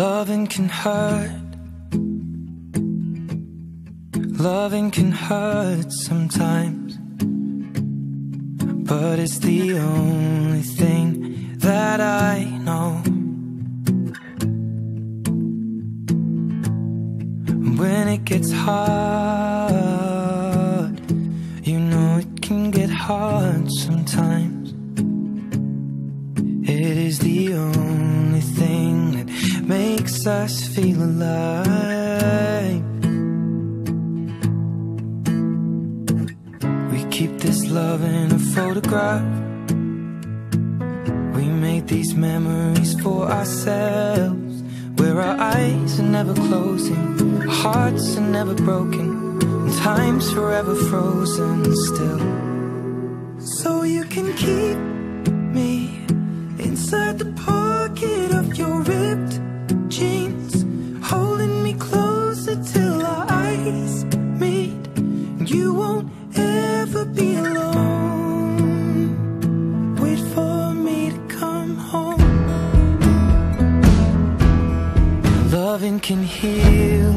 Loving can hurt. Loving can hurt sometimes, but it's the only thing that I know. When it gets hard, you know it can get hard sometimes. It is the only thing that makes us feel alive. We keep this love in a photograph. We made these memories for ourselves, where our eyes are never closing, our hearts are never broken, and time's forever frozen still. So you can keep me inside the pocket of your ripped jeans, holding me closer till our eyes meet. You won't ever be alone. Wait for me to come home. Loving can heal.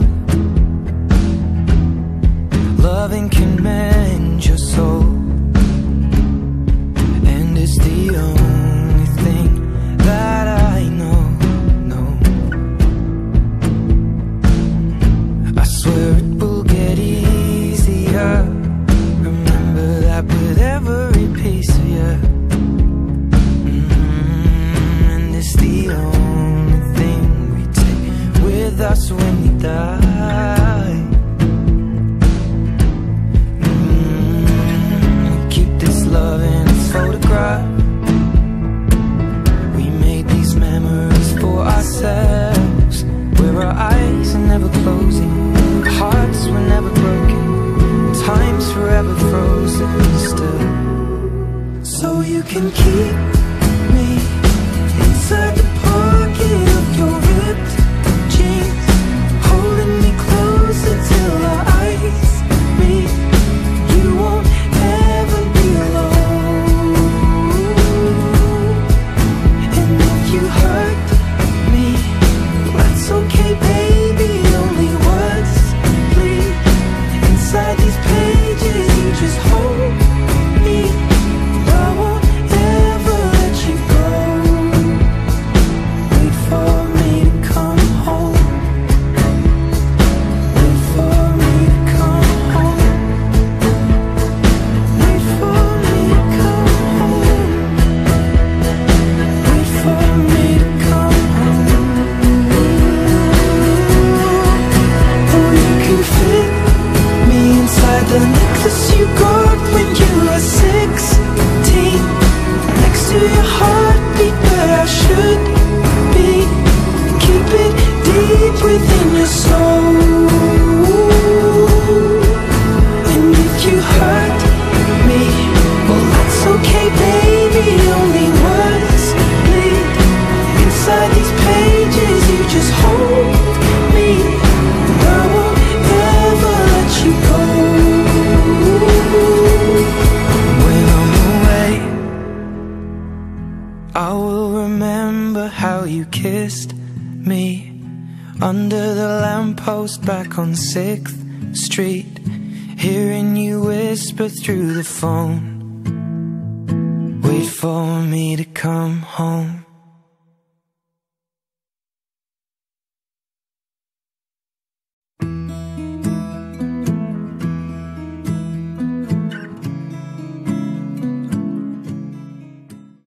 Loving can mend your soul, and it's the only thing that I know. I swear it will get easier. Remember that with every piece of you. And it's the only thing we take with us when we die. We keep this love in a photograph. We made these memories for ourselves, where our eyes are never closing, our hearts were never broken, time's forever frozen still. So you can keep me inside the pocket of your ripped jeans, holding me closer till our eyes meet. You won't ever be alone. And if you hurt me, that's okay, baby. Only words bleed inside these pages. You just hold me. I won't ever let you go. Wait for me to come home. Wait for me to come home. Wait for me to come home. Wait for me to come home. Oh, you can fit me inside the necklace you got when you were 16, next to your heartbeat where I should be. Keep it deep within your soul. And if you hurt me, well, that's okay, baby. Only words bleed inside these pages. You just hold me. I won't ever let you go. When I'm away, I will remember how you kissed me under the lamppost back on 6th Street, hearing you whisper through the phone. Wait for me to come home.